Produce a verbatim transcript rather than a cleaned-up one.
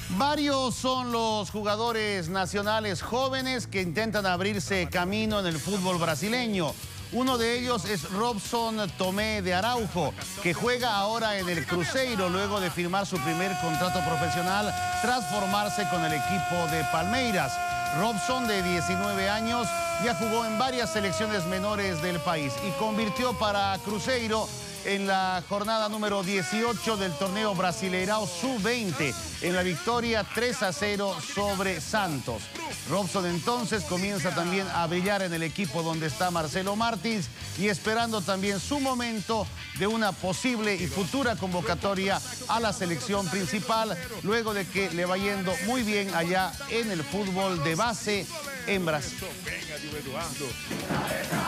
Varios son los jugadores nacionales jóvenes que intentan abrirse camino en el fútbol brasileño. Uno de ellos es Robson Tomé de Araujo, que juega ahora en el Cruzeiro luego de firmar su primer contrato profesional tras formarse con el equipo de Palmeiras. Robson, de diecinueve años, ya jugó en varias selecciones menores del país y convirtió para Cruzeiro en la jornada número dieciocho del torneo Brasileirão sub veinte, en la victoria tres a cero sobre Santos. Robson entonces comienza también a brillar en el equipo donde está Marcelo Martins y esperando también su momento de una posible y futura convocatoria a la selección principal, luego de que le va yendo muy bien allá en el fútbol de base en Brasil.